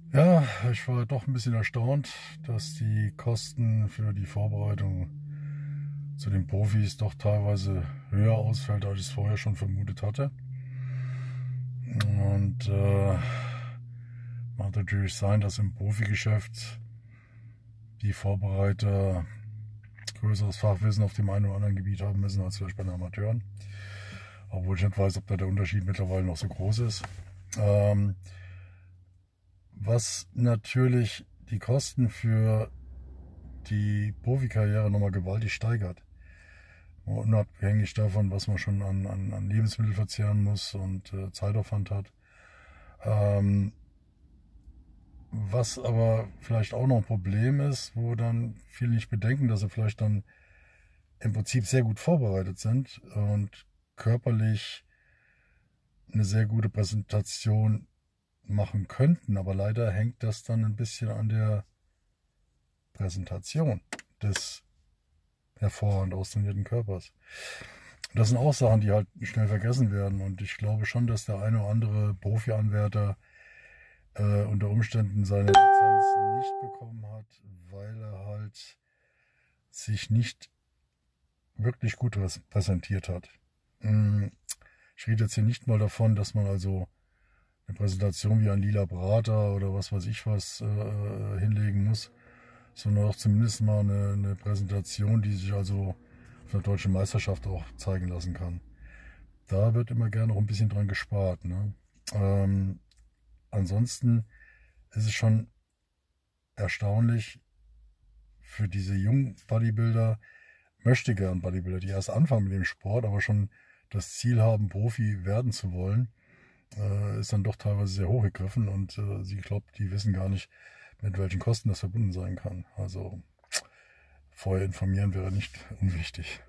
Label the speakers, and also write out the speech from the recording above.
Speaker 1: Ja, ich war doch ein bisschen erstaunt, dass die Kosten für die Vorbereitung zu den Profis doch teilweise höher ausfällt, als ich es vorher schon vermutet hatte. Und mag natürlich sein, dass im Profigeschäft die Vorbereiter größeres Fachwissen auf dem einen oder anderen Gebiet haben müssen als vielleicht bei den Amateuren. Obwohl ich nicht weiß, ob da der Unterschied mittlerweile noch so groß ist. Was natürlich die Kosten für die Profikarriere nochmal gewaltig steigert. Unabhängig davon, was man schon an Lebensmittel verzehren muss und Zeitaufwand hat. Was aber vielleicht auch noch ein Problem ist, wo dann viele nicht bedenken, dass sie vielleicht dann im Prinzip sehr gut vorbereitet sind und körperlich eine sehr gute Präsentation machen könnten, aber leider hängt das dann ein bisschen an der Präsentation des hervorragend austrainierten Körpers. Das sind auch Sachen, die halt schnell vergessen werden, und ich glaube schon, dass der eine oder andere Profi-Anwärter unter Umständen seine Lizenz nicht bekommen hat, weil er halt sich nicht wirklich gut präsentiert hat. Ich rede jetzt hier nicht mal davon, dass man also eine Präsentation wie ein lila Brater oder was weiß ich was hinlegen muss, sondern auch zumindest mal eine Präsentation, die sich also auf der deutschen Meisterschaft auch zeigen lassen kann. Da wird immer gerne noch ein bisschen dran gespart. Ne? Ansonsten ist es schon erstaunlich für diese jungen Bodybuilder, möchte gern Bodybuilder, die erst anfangen mit dem Sport, aber schon das Ziel haben, Profi werden zu wollen, ist dann doch teilweise sehr hochgegriffen, und ich glaube, die wissen gar nicht, mit welchen Kosten das verbunden sein kann. Also vorher informieren wäre nicht unwichtig.